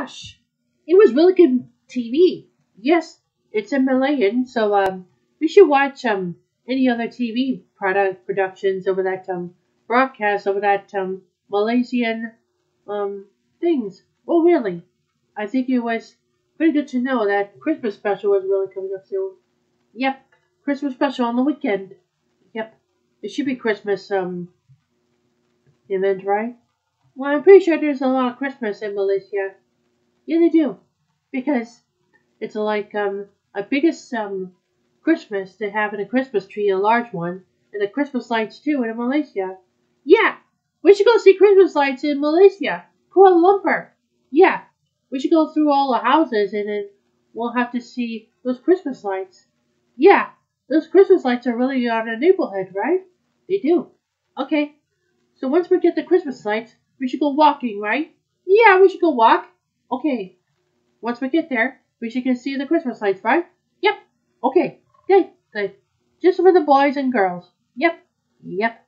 gosh, it was really good TV. Yes, it's in Malayan, so we should watch any other TV productions over that broadcast over that Malaysian things. Oh, really? I think it was pretty good to know that Christmas special was really coming up soon. Yep, Christmas special on the weekend. Yep, it should be Christmas event, right? Well, I'm pretty sure there's a lot of Christmas in Malaysia. Yeah, they do, because it's like a biggest Christmas they have in a Christmas tree, a large one, and the Christmas lights too in Malaysia. Yeah, we should go see Christmas lights in Malaysia, Kuala Lumpur. Yeah, we should go through all the houses and then we'll have to see those Christmas lights. Yeah, those Christmas lights are really on a neighborhood, right? They do. Okay, so once we get the Christmas lights, we should go walking, right? Yeah, we should go walk. Okay, once we get there, we should go see the Christmas lights, right? Yep. Okay. Good. Good. Just for the boys and girls. Yep. Yep.